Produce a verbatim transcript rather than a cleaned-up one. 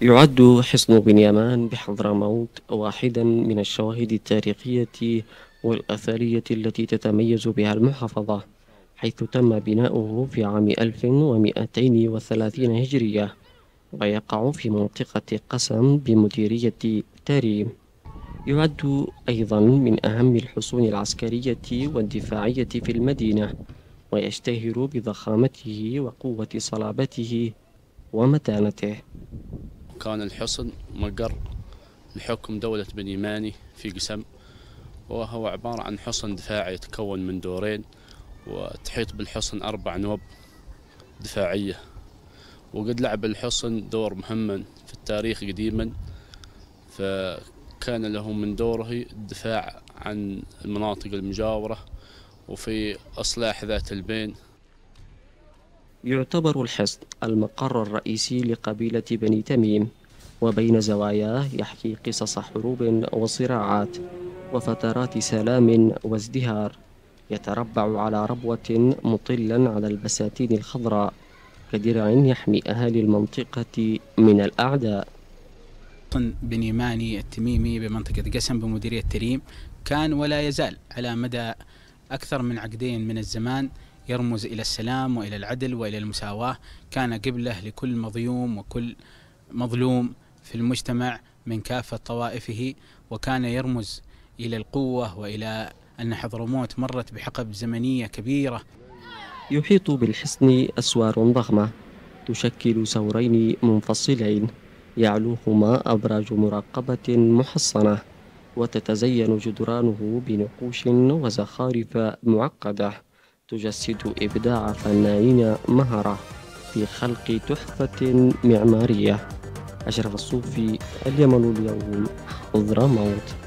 يعد حصن بنيامان بحضرموت واحدا من الشواهد التاريخية والأثرية التي تتميز بها المحافظة، حيث تم بناؤه في عام ألف ومئتين وثلاثين هجرية، ويقع في منطقة قسم بمديرية تريم. يعد أيضا من أهم الحصون العسكرية والدفاعية في المدينة، ويشتهر بضخامته وقوة صلابته ومتانته. كان الحصن مقر لحكم دولة بني ماني في قسم، وهو عبارة عن حصن دفاعي يتكون من دورين، وتحيط بالحصن أربع نوب دفاعية. وقد لعب الحصن دور مهما في التاريخ قديما، فكان له من دوره الدفاع عن المناطق المجاورة وفي إصلاح ذات البين. يعتبر الحصن المقر الرئيسي لقبيلة بني تميم، وبين زواياه يحكي قصص حروب وصراعات وفترات سلام وازدهار، يتربع على ربوة مطلا على البساتين الخضراء كدرع يحمي أهالي المنطقة من الأعداء. حصن بني ماني التميمي بمنطقة قسم بمديرية تريم كان ولا يزال على مدى أكثر من عقدين من الزمان يرمز إلى السلام وإلى العدل وإلى المساواة. كان قبلة لكل مظلوم وكل مظلوم في المجتمع من كافة طوائفه، وكان يرمز إلى القوة وإلى أن حضرموت مرت بحقب زمنية كبيرة. يحيط بالحصن أسوار ضخمة تشكل سورين منفصلين يعلوهما أبراج مراقبة محصنة، وتتزين جدرانه بنقوش وزخارف معقدة تجسد إبداع فنانين مهرة في خلق تحفة معمارية. أشرف الصوفي، اليمن اليوم، حضرموت.